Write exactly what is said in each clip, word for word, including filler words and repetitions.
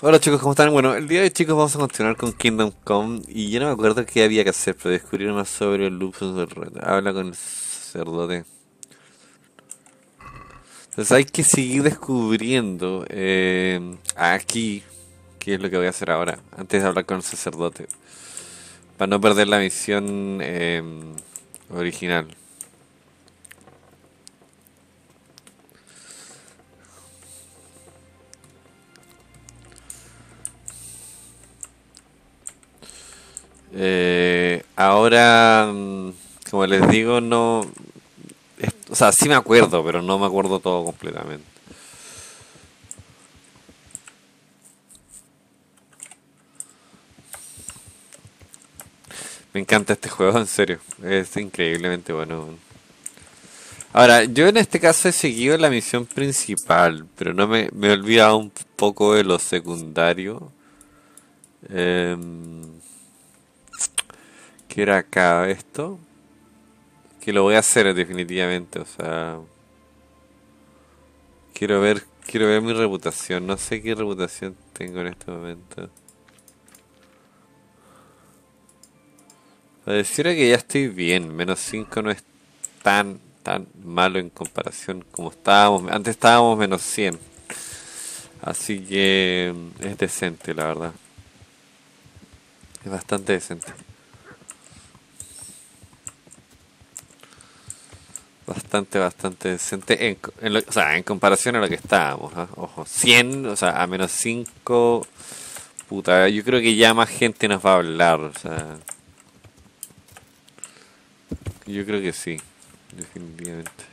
Hola chicos, ¿cómo están? Bueno, el día de hoy chicos vamos a continuar con Kingdom Come y yo no me acuerdo qué había que hacer, pero descubrir más sobre el Luxus del Red. Habla con el sacerdote. Entonces hay que seguir descubriendo eh, aquí qué es lo que voy a hacer ahora, antes de hablar con el sacerdote, para no perder la misión eh, original. Eh, ahora, mm, como les digo, no... es- o sea, sí me acuerdo, pero no me acuerdo todo completamente. Me encanta este juego, en serio. Es increíblemente bueno. Ahora, yo en este caso he seguido la misión principal, pero no me, me he olvidado un poco de lo secundario. Em, ¿Qué era acá esto? Que lo voy a hacer definitivamente, o sea, quiero ver, quiero ver mi reputación. No sé qué reputación tengo en este momento. Pareciera que ya estoy bien, menos cinco no es tan, tan malo en comparación como estábamos. Antes estábamos menos cien. Así que mm, es decente, la verdad. Es bastante decente. Bastante, bastante decente. En, co- en lo- o sea, en comparación a lo que estábamos. ¿Ah? Ojo, cien, o sea, a menos cinco. Puta, yo creo que ya más gente nos va a hablar. O sea, yo creo que sí, definitivamente.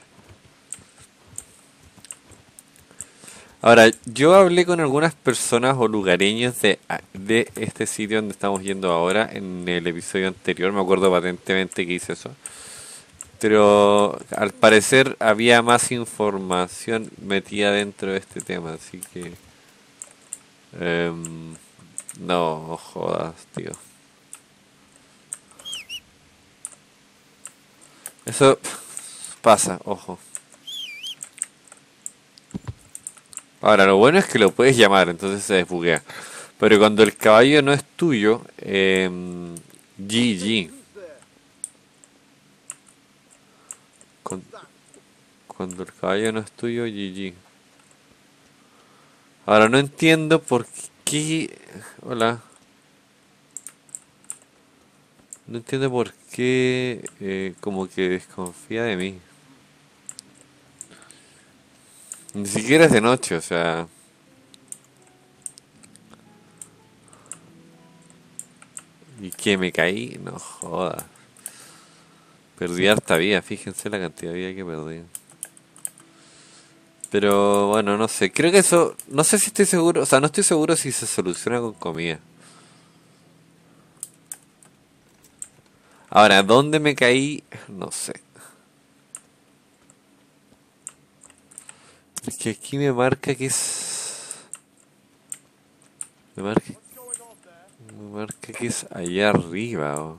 Ahora, yo hablé con algunas personas o lugareños de, de este sitio donde estamos yendo ahora. En el episodio anterior, me acuerdo patentemente que hice eso. Pero al parecer había más información metida dentro de este tema, así que... em, no jodas, tío. Eso pasa, ojo. Ahora, lo bueno es que lo puedes llamar, entonces se desbuguea. Pero cuando el caballo no es tuyo, em, G G. Con- Cuando el caballo no es tuyo, G G. Ahora, no entiendo por qué... Hola. No entiendo por qué eh, como que desconfía de mí. Ni siquiera es de noche, o sea... ¿Y que me caí? No joda. Perdí harta vida, fíjense la cantidad de vida que perdí. Pero bueno, no sé. Creo que eso... No sé si estoy seguro... O sea, no estoy seguro si se soluciona con comida. Ahora, ¿dónde me caí? No sé. Es que aquí me marca que es... Me marca, me marca que es allá arriba. Oh.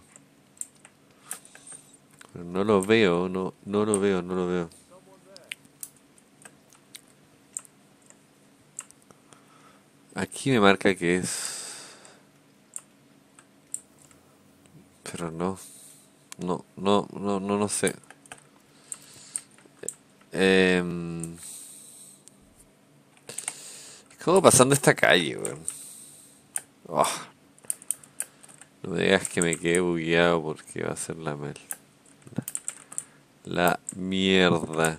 Pero no lo veo, no, no lo veo, no lo veo. Aquí me marca que es... Pero no, no, no, no, no, no sé. Eh, ¿Cómo pasando esta calle, weón? Oh, no me digas que me quedé bugueado porque va a ser la mel. La mierda.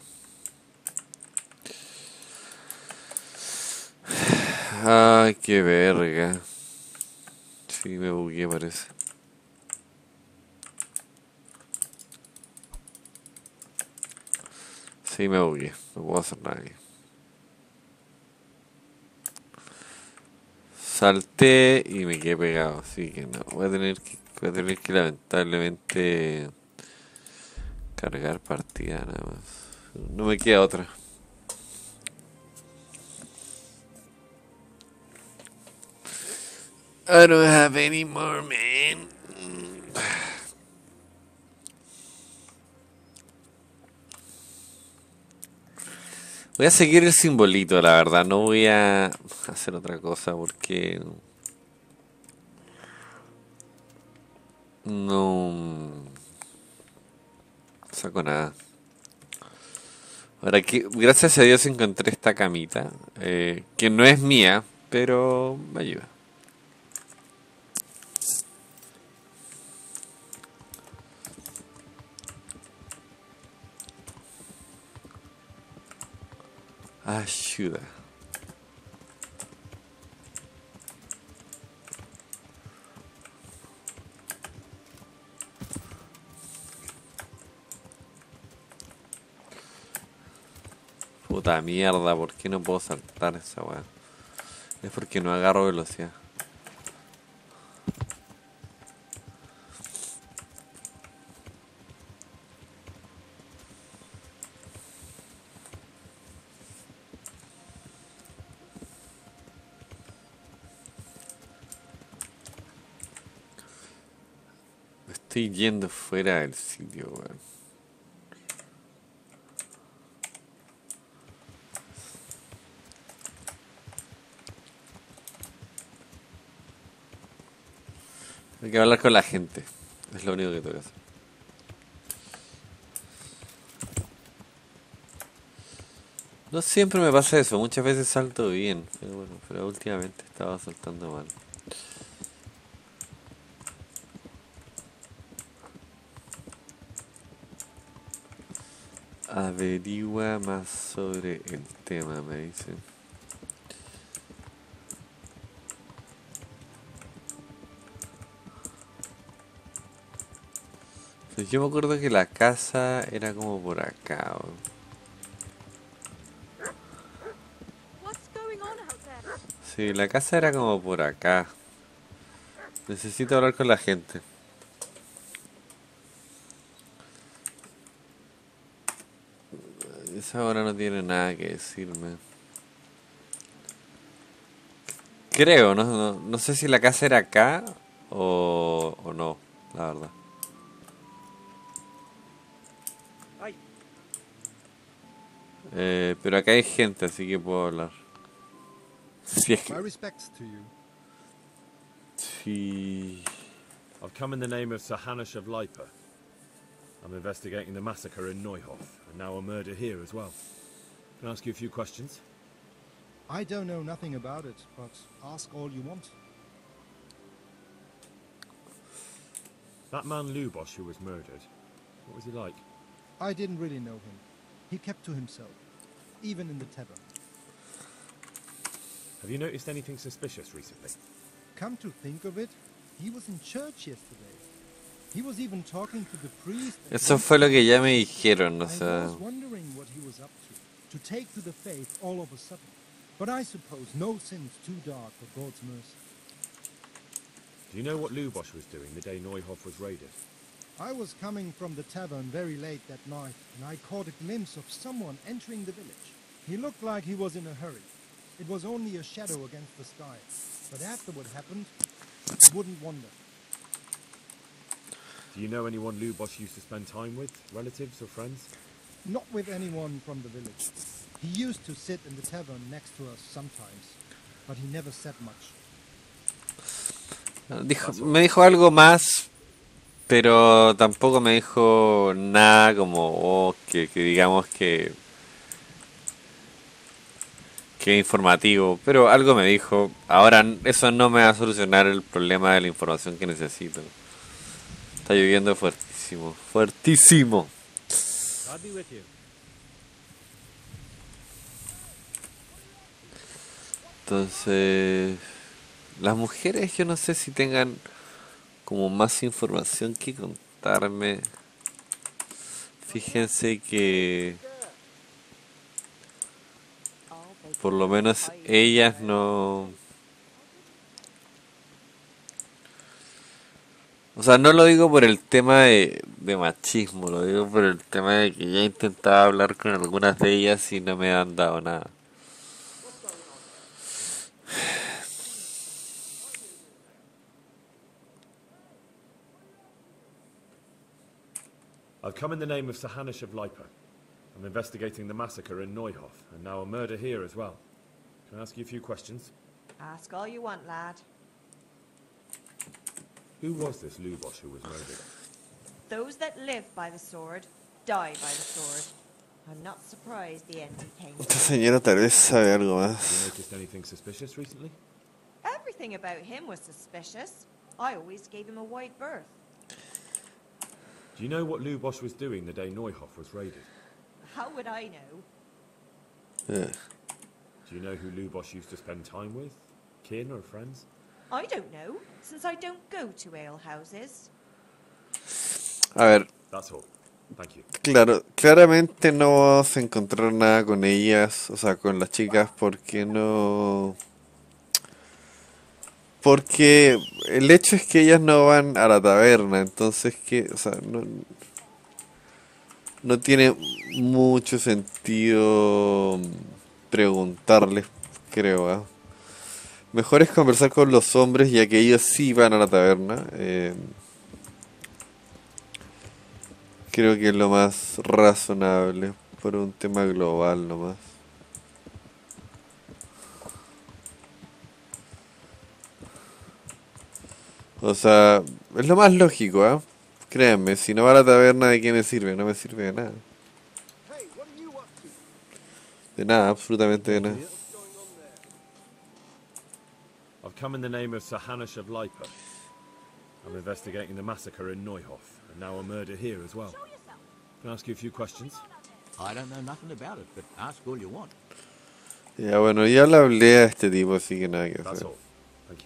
Ay, qué verga. Sí, me bugueé parece. Sí, me bugueé. No puedo hacer nada aquí. Salté y me quedé pegado, así que no. Voy a tener que, voy a tener que lamentablemente cargar partida nada más. No me queda otra. I don't have any more, man. Voy a seguir el simbolito, la verdad. No voy a hacer otra cosa porque no saco nada. Ahora que, gracias a Dios encontré esta camita, eh, que no es mía, pero me ayuda. Ayuda. Puta mierda, ¿por qué no puedo saltar esa weá? Es porque no agarro velocidad. Me estoy yendo fuera del sitio, weón. Hay que hablar con la gente. Es lo único que tengo que hacer. No siempre me pasa eso, muchas veces salto bien, pero bueno, pero últimamente estaba saltando mal. Averigua más sobre el tema, me dicen. Pues yo me acuerdo que la casa era como por acá. weón. What's going on out there? Sí, la casa era como por acá. Necesito hablar con la gente. Esa hora no tiene nada que decirme. Creo, no, no, no sé si la casa era acá o, o no, la verdad. Hey, Eh, pero acá hay gente, así que puedo hablar. Si es My que... respects to you. Sí... I've come in the name of Sir Hanush of Lipa. I'm investigating the massacre in Neuhof, and now a murder here as well. Can I ask you a few questions? I don't know nothing about it, but ask all you want. That man Lubosh who was murdered, what was he like? I didn't really know him. He kept to himself, even in the tavern. Have you noticed anything suspicious recently? Come to think of it, he was in church yesterday. He was even talking to the priest. and Eso once fue lo he- que ya me dijeron, o I sea... was wondering what he was up to, to take to the faith all of a sudden. But I suppose no sin's too dark for God's mercy. Do you know what Lubosh was doing the day Neuhof was raided? I was coming from the tavern very late that night, and I caught a glimpse of someone entering the village. He looked like he was in a hurry. It was only a shadow against the sky. But after what happened, I wouldn't wonder. Do you know anyone Lubosh used to spend time with? Relatives or friends? Not with anyone from the village. He used to sit in the tavern next to us sometimes, but he never said much. Dijo, me dijo algo más, pero tampoco me dijo nada como oh, que, que digamos que, que informativo, pero algo me dijo. Ahora eso no me va a solucionar el problema de la información que necesito. Está lloviendo fuertísimo, fuertísimo. I'll be with you. Entonces, las mujeres yo no sé si tengan como más información que contarme. Fíjense que por lo menos ellas no... O sea, no lo digo por el tema de, de machismo, lo digo por el tema de que ya he intentado hablar con algunas de ellas y no me han dado nada. I've come in the name of Sir Hanush of Lipa. I'm investigating the massacre in Neuhof, and now a murder here as well. Can I ask you a few questions? Ask all you want, lad. Who was this Lubosh who was murdered? Those that live by the sword, die by the sword. I'm not surprised the end he came Esta to. señora tal vez sabe algo Have más. you noticed anything suspicious recently? Everything about him was suspicious. I always gave him a wide berth. Do you know what Lubosh was doing the day Neuhof was raided? How would I know? Eh. Do you know who Lubosh used to spend time with? Kin or friends? I don't know, since I don't go to alehouses. A ver, That's all. Thank you. claro, claramente no vamos a encontrar nada con ellas, o sea, con las chicas, porque no... Porque el hecho es que ellas no van a la taberna, entonces que, o sea, no, no tiene mucho sentido preguntarles, creo, ¿ah? Mejor es conversar con los hombres, ya que ellos sí van a la taberna. eh, creo que es lo más razonable, por un tema global nomás. O sea, es lo más lógico, ¿ah? Créanme, si no va a la taberna, ¿de qué me sirve? No me sirve de nada. Hey, what are you up to? De nada, absolutamente de nada. What's going on there? I've come in the name of Sir Hanush of Lipa. I'm investigating the massacre in Neuhof, and now a murder here as well. Show yourself. Can I ask you a few questions? I don't know nothing about it, but ask all you want. Ya bueno, ya le hablé a este tipo, así que nada que That's hacer. all. Thank you.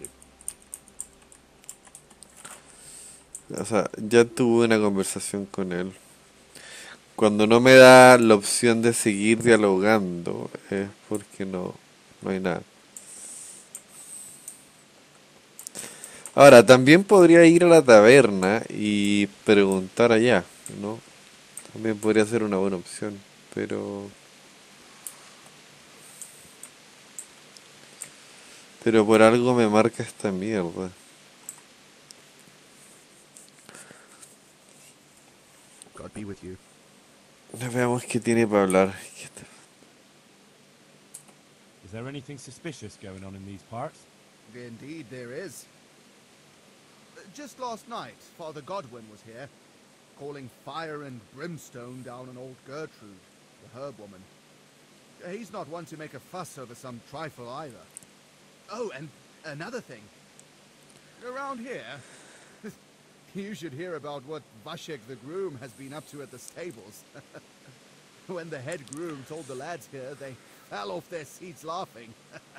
O sea, ya tuve una conversación con él. Cuando no me da la opción de seguir dialogando, es porque no, no hay nada. Ahora, también podría ir a la taberna y preguntar allá, ¿no? También podría ser una buena opción, pero... Pero por algo me marca esta mierda. God be with you. Veamos qué tiene para hablar. Is there anything suspicious going on in these parts? Indeed, there is. Uh, Just last night, Father Godwin was here, calling fire and brimstone down on old Gertrude, the herb woman. Uh, He's not one to make a fuss over some trifle either. Oh, and another thing. Around here, you should hear about what Vashek the groom has been up to at the stables. When the head groom told the lads here, they fell off their seats laughing.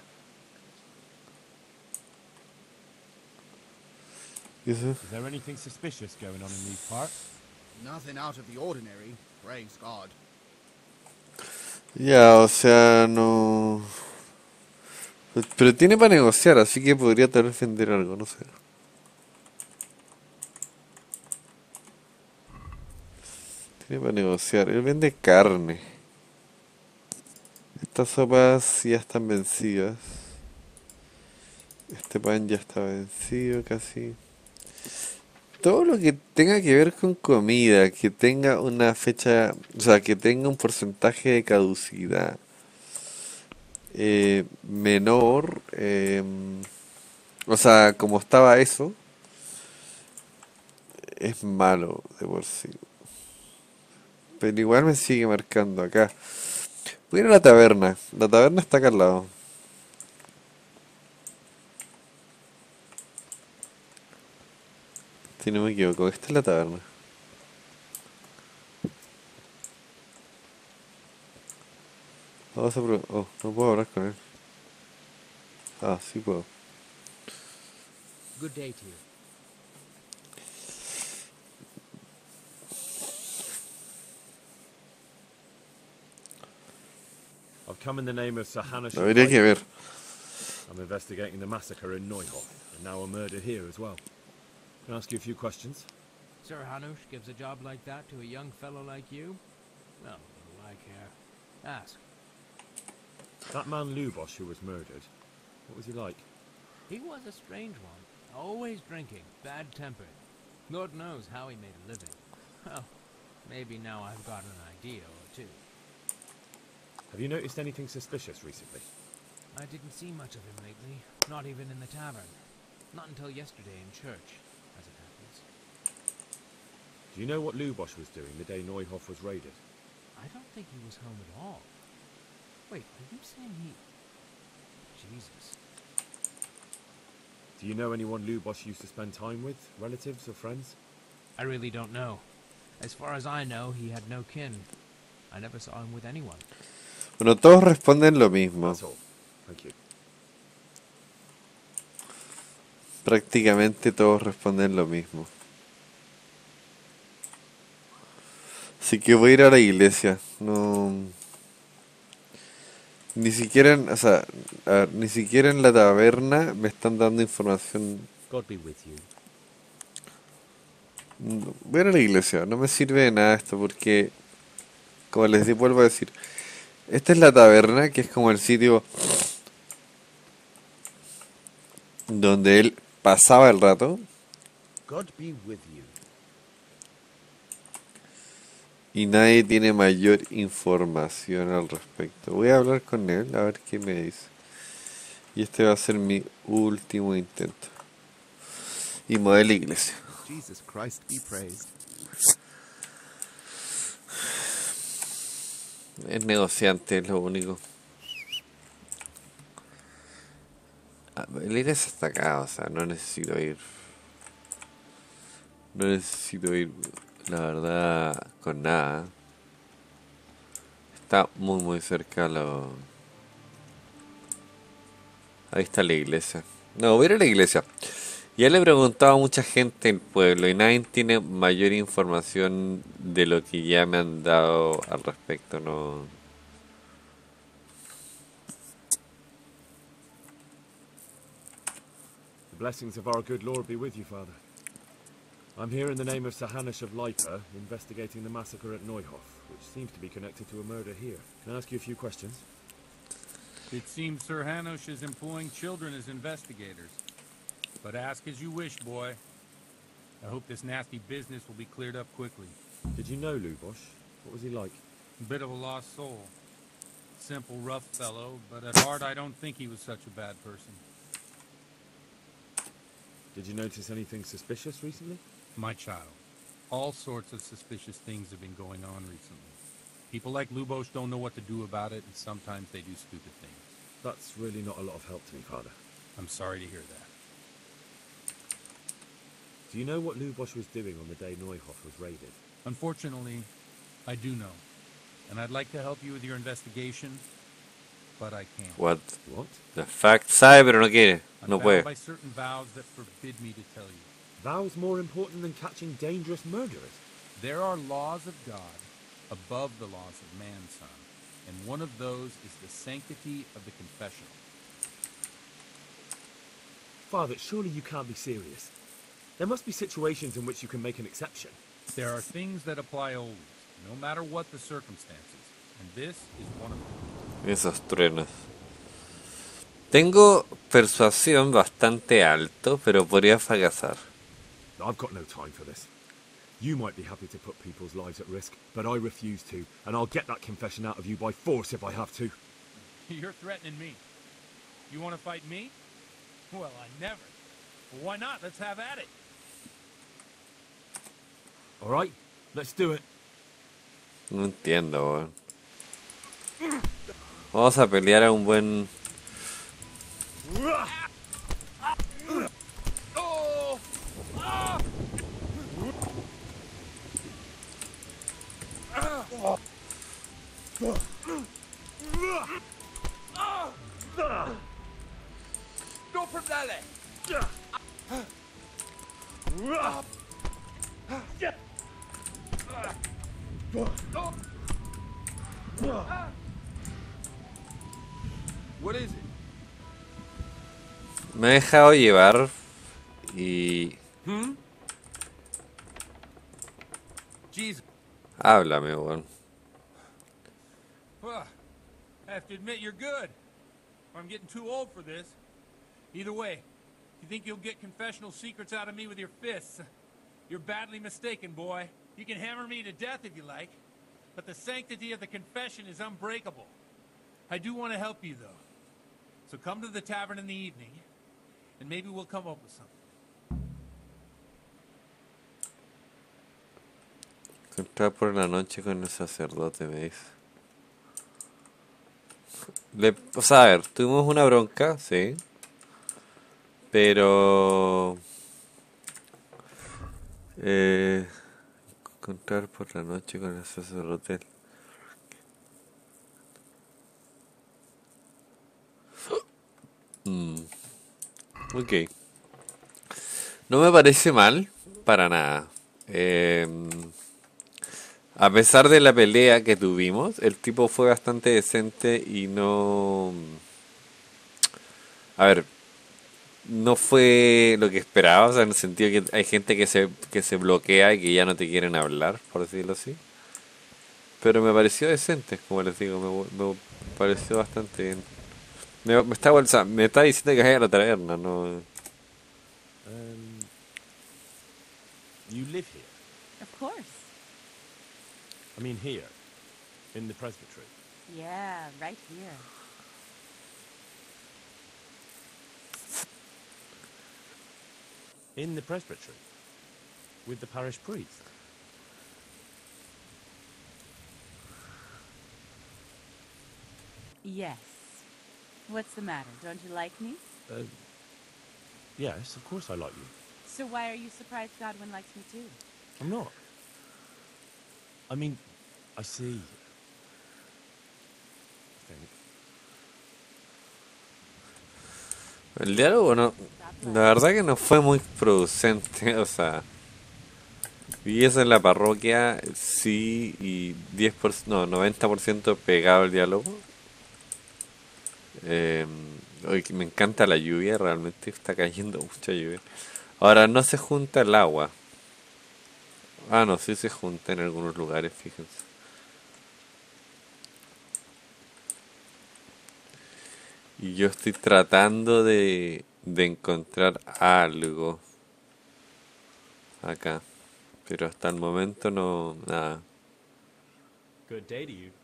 ¿Qué es eso? Is there anything suspicious going on in these parts? Nothing out of the ordinary, praise God. Ya, o sea, no... Pero tiene para negociar, así que podría tal vez vender algo, no sé. Tiene para negociar. Él vende carne. Estas sopas ya están vencidas. Este pan ya está vencido casi. Todo lo que tenga que ver con comida, que tenga una fecha, o sea, que tenga un porcentaje de caducidad eh, menor, eh, o sea, como estaba eso, es malo de por sí. Pero igual me sigue marcando acá. Voy a ir a la taberna. La taberna está acá al lado. Si no me equivoco, esta es la taberna. Vamos a probar. Oh, no puedo hablar con él. Ah, sí puedo. Good day to you. I've come in the name of Sir Hanush Lo of habría que Lipa. ver. I'm investigating the massacre in Neuhof, and now a murder here as well. Can I ask you a few questions? Sir Hanush gives a job like that to a young fellow like you? Well, what do I care? Ask. That man Lubosh who was murdered, what was he like? He was a strange one. Always drinking, bad-tempered. Lord knows how he made a living. Well, maybe now I've got an idea or two. Have you noticed anything suspicious recently? I didn't see much of him lately, not even in the tavern. Not until yesterday in church, as it happens. Do you know what Lubosh was doing the day Neuhof was raided? I don't think he was home at all. Wait, are you saying he... Jesus. Do you know anyone Lubosh used to spend time with? Relatives or friends? I really don't know. As far as I know, he had no kin. I never saw him with anyone. Bueno, todos responden lo mismo. That's all. Thank you. Prácticamente todos responden lo mismo. Así que voy a ir a la iglesia. No... Ni siquiera en, o sea, a ver, ni siquiera en la taberna me están dando información. God be with you. No, voy a ir a la iglesia, no me sirve de nada esto porque, como les di- vuelvo a decir, esta es la taberna, que es como el sitio donde él pasaba el rato God be with you. y nadie tiene mayor información al respecto. Voy a hablar con él a ver qué me dice. Y este va a ser mi último intento. Y me voy a la iglesia. Jesus Christ be praised. Es negociante, es lo único. Ah, la iglesia está acá, o sea, no necesito ir. No necesito ir, la verdad, con nada. Está muy, muy cerca lo... Ahí está la iglesia. No, voy a ir a la iglesia. Ya le he preguntado a mucha gente en el pueblo y nadie tiene mayor información de lo que ya me han dado al respecto, no. The blessings of our good Lord be with you, Father. I'm here in the name of Sahanish of Lipa, investigating the massacre at Neuhof, which seems to be connected to a murder here. Can I ask you a few questions? It seems Sir Hanush is employing children as investigators. But ask as you wish, boy. I hope this nasty business will be cleared up quickly. Did you know Lubosh? What was he like? A bit of a lost soul. Simple, rough fellow, but at heart I don't think he was such a bad person. Did you notice anything suspicious recently? My child, all sorts of suspicious things have been going on recently. People like Lubosh don't know what to do about it, and sometimes they do stupid things. That's really not a lot of help to me, Father. I'm sorry to hear that. Do you know what Lubosh was doing on the day Neuhof was raided? Unfortunately, I do know. And I'd like to help you with your investigation, but I can't. What What? the fuck? Sabe, pero no quiere. I'm No bound puede. by certain vows that forbid me to tell you. Vows more important than catching dangerous murderers? There are laws of God above the laws of man, son. And one of those is the sanctity of the confessional. Father, surely you can't be serious. There must be situations in which you can make an exception. There are things that apply always, no matter what the circumstances. And this is one of them. Esos truenos. Tengo persuasión bastante alto, pero podría fracasar. I've got no time for this. You might be happy to put people's lives at risk, but I refuse to, and I'll get that confession out of you by force if I have to. You're threatening me. You want to fight me? Well, I never. Well, why not? Let's have at it. All right, let's do it. No entiendo, weón. Vamos a pelear a un buen... Go for Dale! What is it? Me he dejado llevar y... Hmm? Jesus. Háblame, weón. Well, I have to admit you're good. Or I'm getting too old for this. Either way, you think you'll get confessional secrets out of me with your fists? You're badly mistaken, boy. You can hammer me to death if you like, but the sanctity of the confession is unbreakable. I do want to help you, though. So come to the tavern in the evening, and maybe we'll come up with something. Encontrar por la noche con el sacerdote, me dice. Le, o sea, a ver, tuvimos una bronca, sí. Pero... Eh, encontrar por la noche con el sacerdote. Mm, ok. No me parece mal, para nada. Eh, a pesar de la pelea que tuvimos, el tipo fue bastante decente y no... A ver, no fue lo que esperaba, o sea, en el sentido que hay gente que se, que se bloquea y que ya no te quieren hablar, por decirlo así. Pero me pareció decente, como les digo, me, me pareció bastante bien. Me, me, está, o sea, me está diciendo que vaya a la taberna, no... Um, you live here? Of course. I mean here, in the presbytery. Yeah, right here. In the presbytery? With the parish priest? Yes. What's the matter? Don't you like me? Uh, yes, of course I like you. So why are you surprised Godwin likes me too? I'm not. I mean, I see. I think. El diálogo no, la verdad que no fue muy producente, o sea, vi eso en la parroquia, sí, y diez por ciento, no, noventa por ciento pegado el diálogo. Eh, hoy me encanta la lluvia, realmente está cayendo mucha lluvia. Ahora no se junta el agua. Ah, no, sí se junta en algunos lugares, fíjense. Y yo estoy tratando de, de encontrar algo acá. Pero hasta el momento no, nada. Good day to you.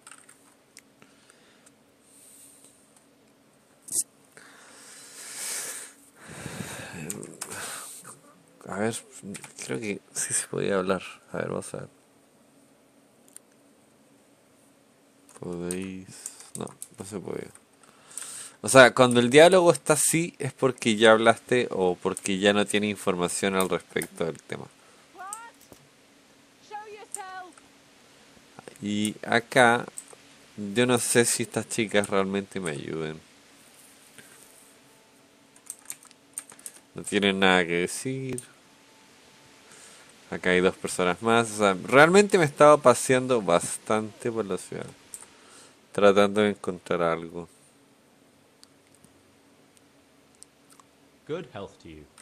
A ver, creo que sí se podía hablar. A ver, vamos a ver. Podéis... No, no se puede. O sea, cuando el diálogo está así es porque ya hablaste o porque ya no tiene información al respecto del tema. What? Show yourself. Y acá, yo no sé si estas chicas realmente me ayuden. No tienen nada que decir. Acá hay dos personas más. O sea, realmente me estaba paseando bastante por la ciudad. Tratando de encontrar algo. Good health to you.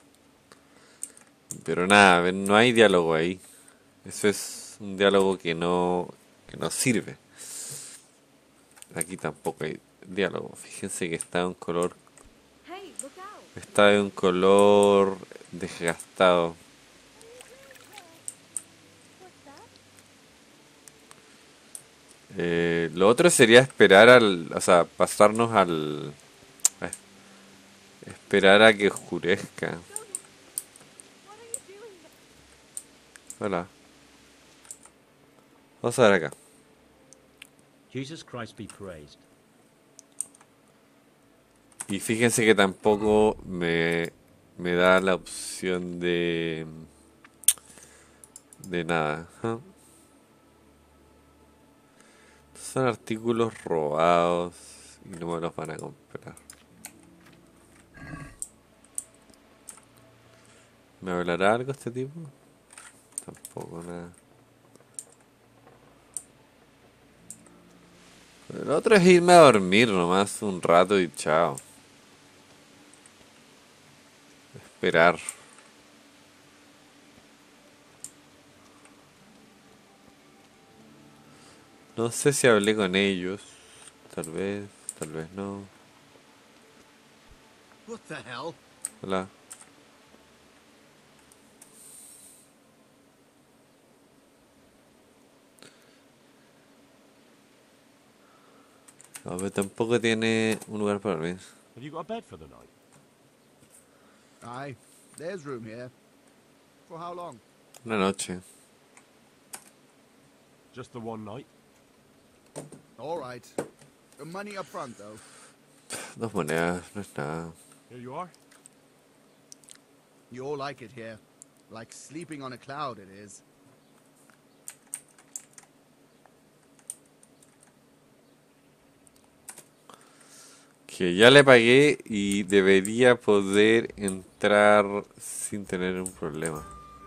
Pero nada, no hay diálogo ahí. Eso es un diálogo que no, que no sirve. Aquí tampoco hay diálogo. Fíjense que está de un color... Hey, look out. Está de un color desgastado. What's that? Eh, lo otro sería esperar al... O sea, pasarnos al... a esperar a que oscurezca. What are you doing there? Hola. Vamos a ver acá. Jesus Christ be praised. Y fíjense que tampoco me, me da la opción de... De nada. ¿Ah? Son artículos robados y no me los van a comprar. ¿Me hablará algo este tipo? Tampoco nada. El otro es irme a dormir nomás un rato y chao. Esperar. No sé si hablé con ellos. Tal vez, tal vez no. What the hell? Hola. No, pero tampoco tiene un lugar para dormir. Have you got a bed for the night? Aye, there's room here. For how long? Una noche. Just the one night? All right. The money up front, though. Dos monedas, no es nada. Here you are. You all like it here. Like sleeping on a cloud, it is. Que ya le pagué y debería poder entrar sin tener un problema.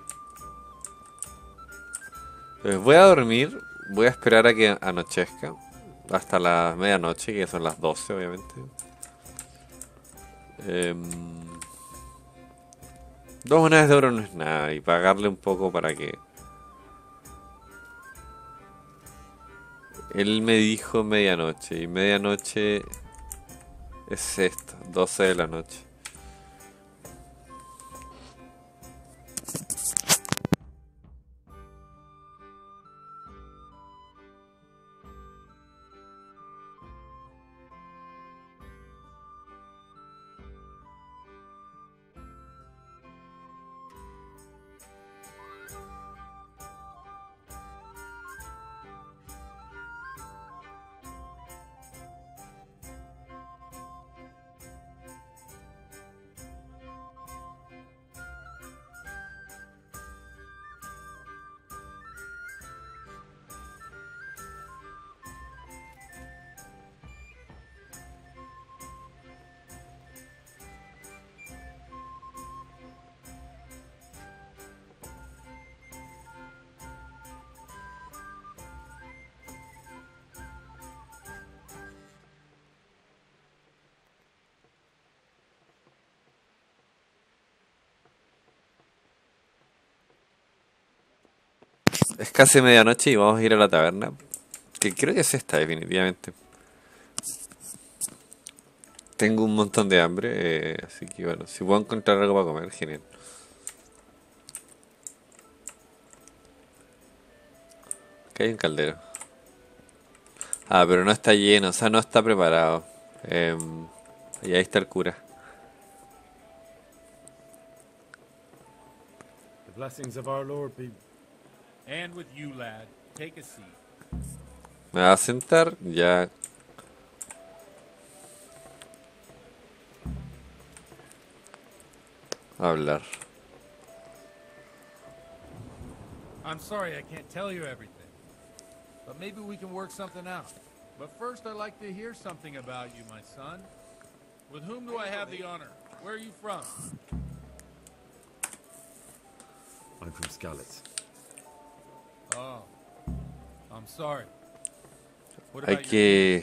Entonces voy a dormir, voy a esperar a que anochezca hasta la medianoche, que son las doce obviamente. Eh, dos monedas de oro no es nada y pagarle un poco para que... Él me dijo medianoche y medianoche... Es esto, doce de la noche. Es casi medianoche y vamos a ir a la taberna. Que creo que es esta, definitivamente. Tengo un montón de hambre, eh, así que bueno, si puedo encontrar algo para comer, genial. Acá hay un caldero. Ah, pero no está lleno, o sea, no está preparado. Eh, y ahí está el cura. The blessings of our Lord be... And with you, lad. Take a seat. Me va a sentar, ya. A hablar. I'm sorry I can't tell you everything. But maybe we can work something out. But first I'd like to hear something about you, my son. With whom do I have the honor? Where are you from? I'm from Skalitz. Oh. I'm sorry. What Hay about your... que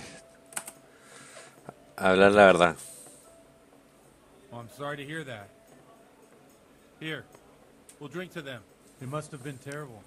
hablar la verdad. Oh, I'm sorry to hear that. Here. We'll drink to them. It must have been terrible.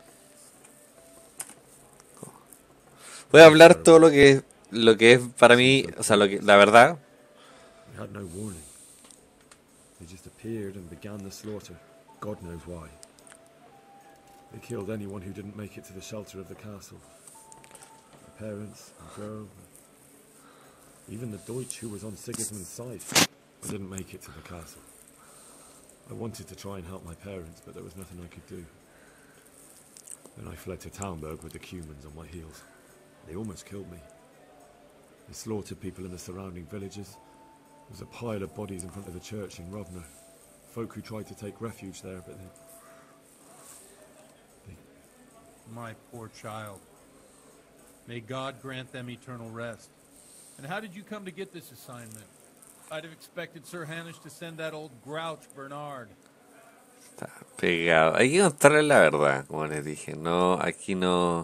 Voy a hablar todo lo que lo que es para mí, o sea, lo que la verdad. We had no warning. They just appeared and began the slaughter. God knows why. They killed anyone who didn't make it to the shelter of the castle. The parents, the girl, even the Deutsch who was on Sigismund's side. I didn't make it to the castle. I wanted to try and help my parents, but there was nothing I could do. Then I fled to Talmberg with the Cumans on my heels. They almost killed me. They slaughtered people in the surrounding villages. There was a pile of bodies in front of the church in Rovno. Folk who tried to take refuge there, but they... they... My poor child. May God grant them eternal rest. And how did you come to get this assignment? I'd have expected Sir Hanish to send that old grouch Bernard. Está pegado. Hay que contarle la verdad, como les dije. No, aquí no.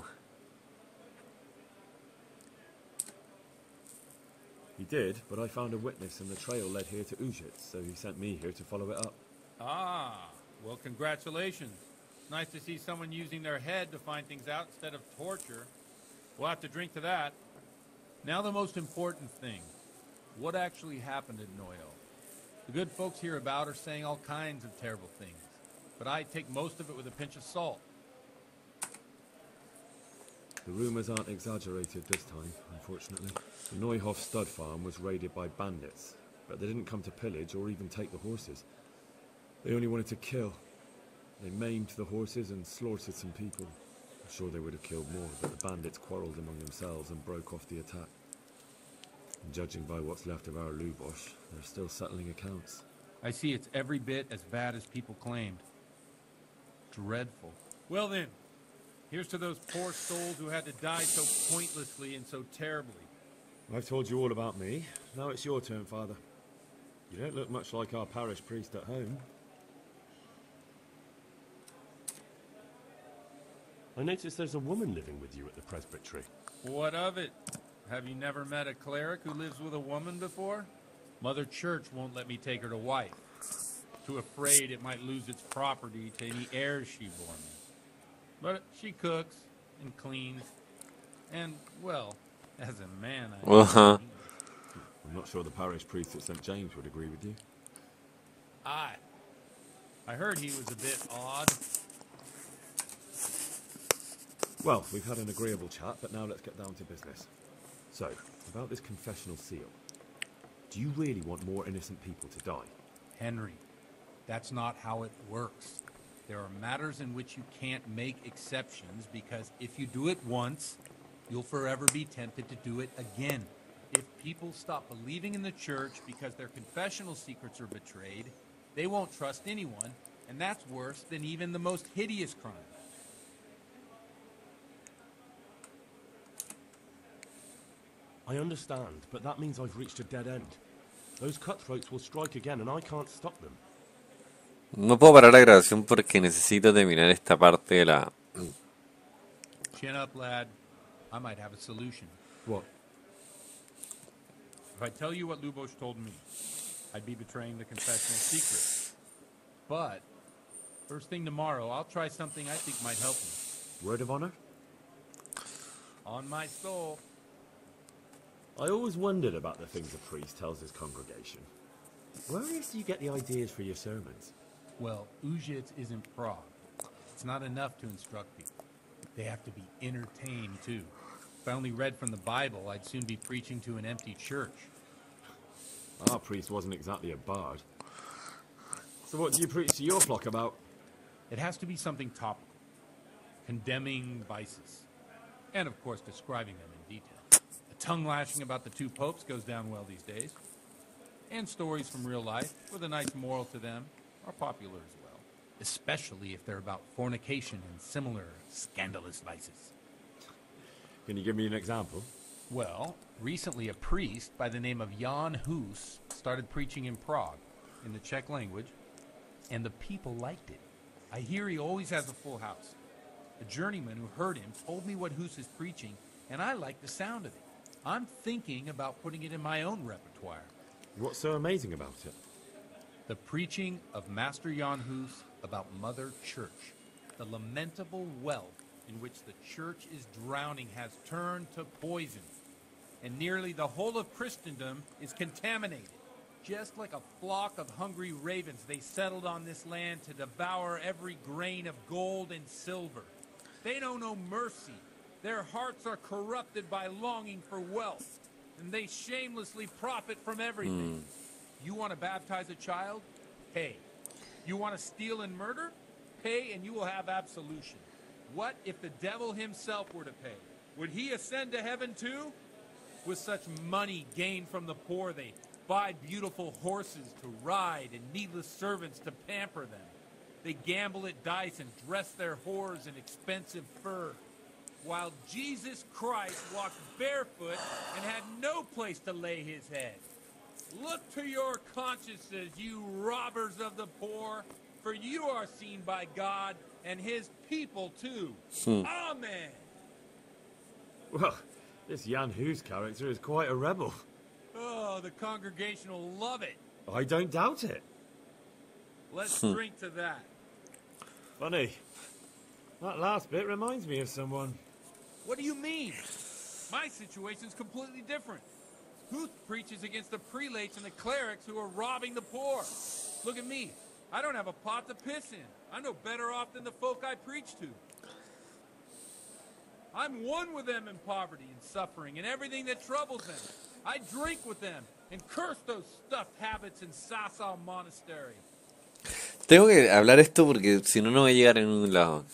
He did, but I found a witness and the trail led here to Ujit, so he sent me here to follow it up. Ah, well, congratulations. Nice to see someone using their head to find things out instead of torture. We'll have to drink to that. Now the most important thing. What actually happened at Noyo? The good folks hereabout are saying all kinds of terrible things, but I take most of it with a pinch of salt. The rumours aren't exaggerated this time, unfortunately. The Neuhoff stud farm was raided by bandits, but they didn't come to pillage or even take the horses. They only wanted to kill. They maimed the horses and slaughtered some people. I'm sure they would have killed more, but the bandits quarrelled among themselves and broke off the attack. And judging by what's left of our Lubosh, they're still settling accounts. I see it's every bit as bad as people claimed. Dreadful. Well then, here's to those poor souls who had to die so pointlessly and so terribly. I've told you all about me. Now it's your turn, Father. You don't look much like our parish priest at home. I noticed there's a woman living with you at the presbytery. What of it? Have you never met a cleric who lives with a woman before? Mother Church won't let me take her to wife. Too afraid it might lose its property to any heirs she bore me. But she cooks and cleans, and, well, as a man, I... Uh-huh. I'm not sure the parish priest at Saint James would agree with you. Aye. I heard he was a bit odd. Well, we've had an agreeable chat, but now let's get down to business. So, about this confessional seal. Do you really want more innocent people to die? Henry, that's not how it works. There are matters in which you can't make exceptions because if you do it once, you'll forever be tempted to do it again. If people stop believing in the church because their confessional secrets are betrayed, they won't trust anyone, and that's worse than even the most hideous crime. I understand, but that means I've reached a dead end. Those cutthroats will strike again and I can't stop them. No puedo parar la grabación porque necesito terminar esta parte de la... Chin up, lad. I might have a solution. What? If I tell you what Lubosh told me, I'd be betraying the confessional secret. But, first thing tomorrow, I'll try something I think might help you. Word of honor? On my soul. I always wondered about the things a priest tells his congregation. Where else do you get the ideas for your sermons? Well, Uzhitz isn't Prague. It's not enough to instruct people. They have to be entertained, too. If I only read from the Bible, I'd soon be preaching to an empty church. Our priest wasn't exactly a bard. So what do you preach to your flock about? It has to be something topical. Condemning vices. And, of course, describing them in detail. A tongue lashing about the two popes goes down well these days. And stories from real life, with a nice moral to them, are popular as well. Especially if they're about fornication and similar scandalous vices. Can you give me an example? Well, recently a priest by the name of Jan Hus started preaching in Prague, in the Czech language, and the people liked it. I hear he always has a full house. A journeyman who heard him told me what Hus is preaching, and I like the sound of it. I'm thinking about putting it in my own repertoire. What's so amazing about it? The preaching of Master Jan Hus about Mother Church. The lamentable wealth in which the church is drowning has turned to poison. And nearly the whole of Christendom is contaminated. Just like a flock of hungry ravens, they settled on this land to devour every grain of gold and silver. They know no mercy. Their hearts are corrupted by longing for wealth. And they shamelessly profit from everything. Mm. You want to baptize a child? Pay. You want to steal and murder? Pay and you will have absolution. What if the devil himself were to pay? Would he ascend to heaven too? With such money gained from the poor, they buy beautiful horses to ride and needless servants to pamper them. They gamble at dice and dress their whores in expensive fur. While Jesus Christ walked barefoot and had no place to lay his head. Look to your consciences, you robbers of the poor, for you are seen by God and his people too. Hmm. Amen. Well, this Jan Hus character is quite a rebel. Oh, the congregation will love it. I don't doubt it. Let's drink to that. Funny. That last bit reminds me of someone. What do you mean? My situation's completely different. Huth preaches against the prelates and the clerics who are robbing the poor. Look at me. I don't have a pot to piss in. I'm no better off than the folk I preach to. I'm one with them in poverty and suffering and everything that troubles them. I drink with them and curse those stuffed habits in Sasau Monastery. Tengo que hablar esto porque si no, no voy a llegar a ningún lado.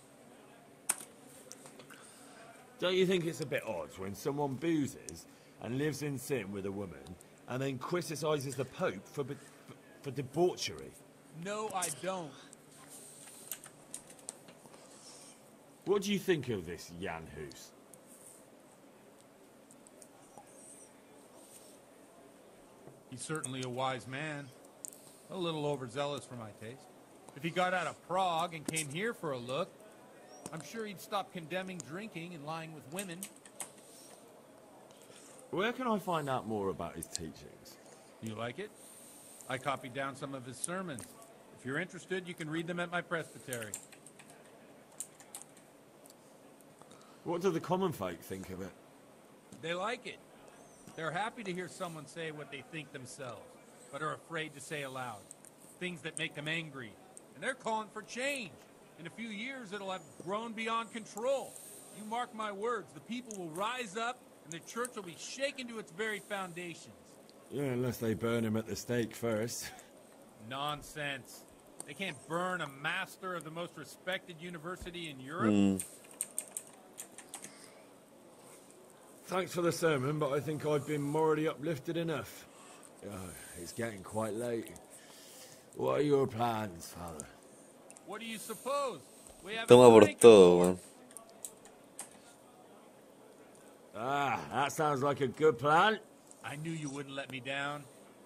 Don't you think it's a bit odd when someone boozes and lives in sin with a woman and then criticizes the Pope for, for, for debauchery? No, I don't. What do you think of this Jan Hus? He's certainly a wise man. A little overzealous for my taste. If he got out of Prague and came here for a look, I'm sure he'd stop condemning drinking and lying with women. Where can I find out more about his teachings? You like it? I copied down some of his sermons. If you're interested, you can read them at my presbytery. What do the common folk think of it? They like it. They're happy to hear someone say what they think themselves, but are afraid to say aloud. Things that make them angry. And they're calling for change. In a few years, it'll have grown beyond control. You mark my words, the people will rise up, and the church will be shaken to its very foundations. Yeah, unless they burn him at the stake first. Nonsense. They can't burn a master of the most respected university in Europe. Mm. Thanks for the sermon, but I think I've been morally uplifted enough. Oh, it's getting quite late. What are your plans, Father? What do you suppose? We haven't Toma por drank todo, before. man. Ah, that sounds like a good plan. I knew you wouldn't let me down.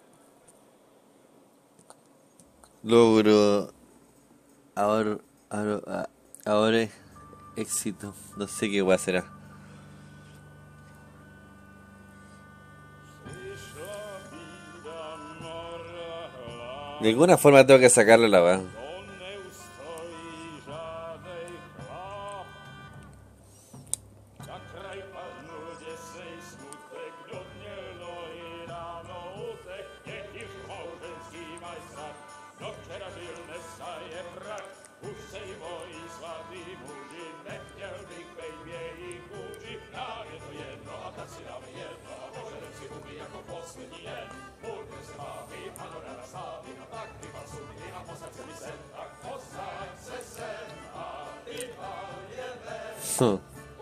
Logro. Ahora, ahora, ahora éxito. No sé qué va a ser. De alguna forma tengo que sacarle la weá. Huh.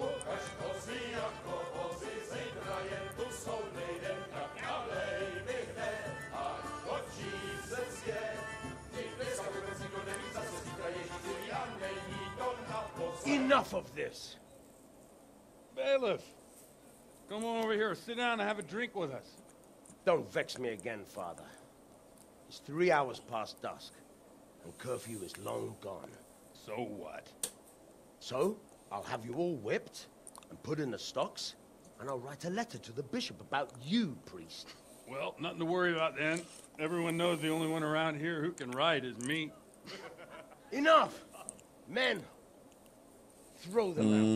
Enough of this! Bailiff, come on over here, sit down and have a drink with us. Don't vex me again, Father. It's three hours past dusk, and curfew is long gone. So what? So, I'll have you all whipped and put in the stocks, and I'll write a letter to the bishop about you, priest. Well, nothing to worry about then. Everyone knows the only one around here who can write is me. Enough! Men, throw them Mm. out.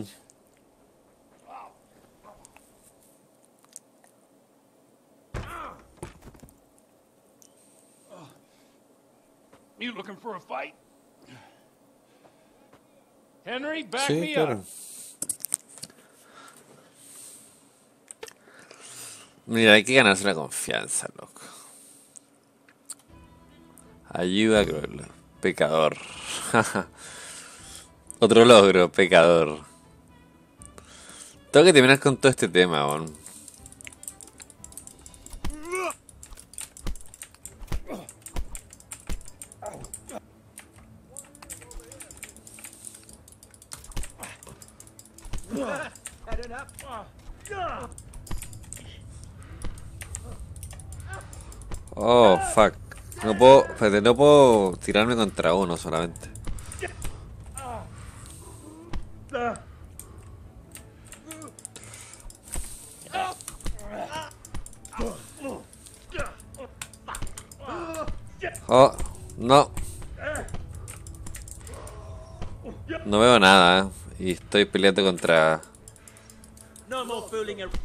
You looking for a fight? Henry, back Sí, me claro. up. Mira, hay que ganarse la confianza, loco. Ayuda cruel. Pecador. Otro logro, pecador. Tengo que terminar con todo este tema, weón. Oh, fuck. No puedo, espérate, no puedo tirarme contra uno solamente. Oh, no. No veo nada, eh. Y estoy peleando contra... No more fooling around.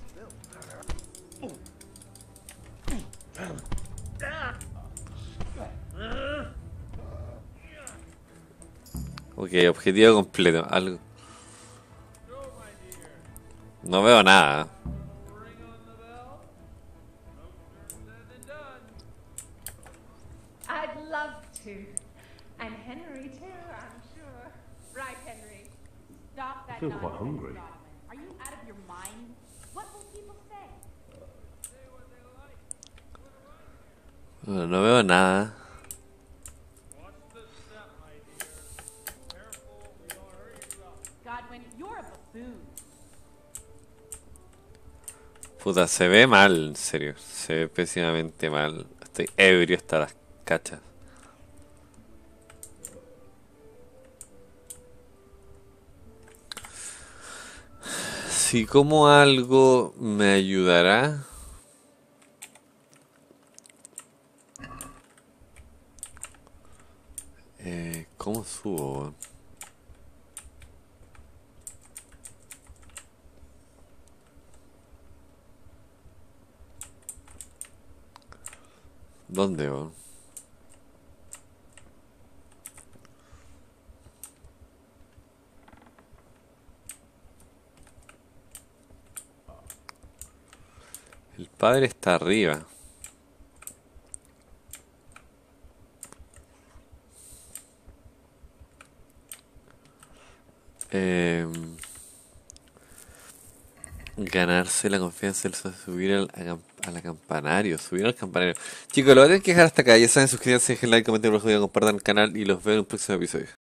Ok, objetivo completo. Algo. No veo nada. I'd love to. And Henry too, I'm sure. Right, Henry. Stop that I feel quite nonsense, hungry. Godwin. Are you out of your mind? What will people say? Bueno, no veo nada. Godwin, you're a buffoon. Puta, se ve mal, en serio. Se ve pésimamente mal. Estoy ebrio hasta las cachas. Si como algo me ayudará. Eh, ¿Cómo subo? ¿Dónde va? El padre está arriba. Eh, ganarse la confianza del subir al, a, a la campanario, subir al campanario. Chicos, lo voy a tener que dejar hasta acá. Ya saben, suscríbanse, dejen like, comenten, compartan el canal y los veo en un próximo episodio.